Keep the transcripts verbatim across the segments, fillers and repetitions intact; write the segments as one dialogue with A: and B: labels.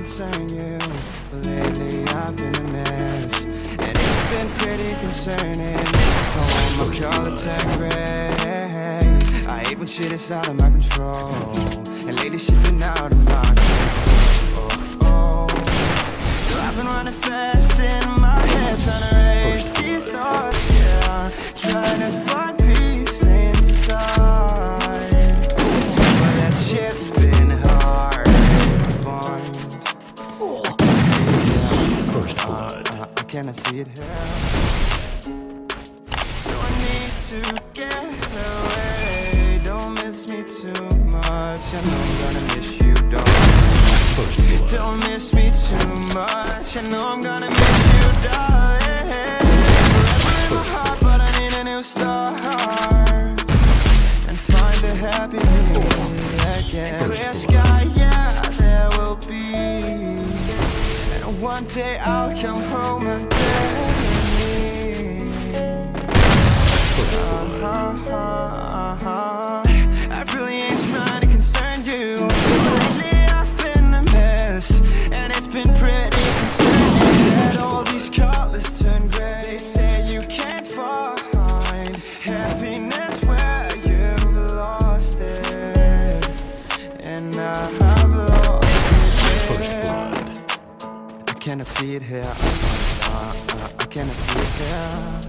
A: concern you, but lately I've been a mess, and it's been pretty concerning. Oh, my color turn gray. I hate when shit is out of my control, and lately shit been out of my control. Oh, oh. So I've been running fast in my head, trying to erase these thoughts, yeah, trying to find peace inside, but that shit's been hard to find. First blood. Uh, uh, I cannot see it here, so I need to get away. Don't miss me too much, I know I'm gonna miss you, darling. First blood. Don't miss me too much, I know I'm gonna miss you, darling. Forever in my heart, but I need a new start, and find the happy again. Clear sky, yeah, there will be, and one day I'll come home and bury me. Uh-huh, uh-huh. I really ain't trying to concern you, but lately I've been a mess, and it's been pretty concerning that all these colors turn gray. They say you can't find happiness where you've lost it, and I have lost it. First blood. I cannot see it here, uh, uh, I cannot see it here.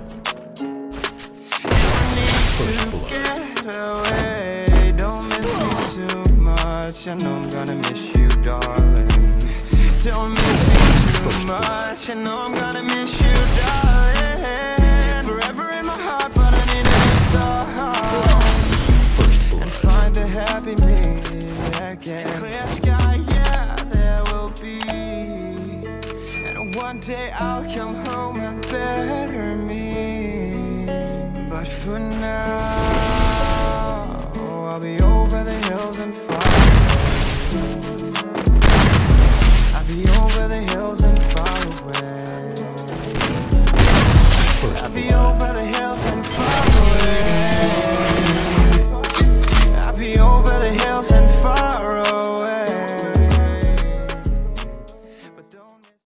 A: To get away, don't miss me too much, I know I'm gonna miss you, darling. Don't miss me too much, I know I'm gonna miss you, darling. Forever in my heart, but I need to start, and find the happy me again. Clear sky, yeah, there will be, and one day I'll come home and better me. But for now, I'll be over the hills and far away. I'll be over the hills and far away. I'll be over the hills.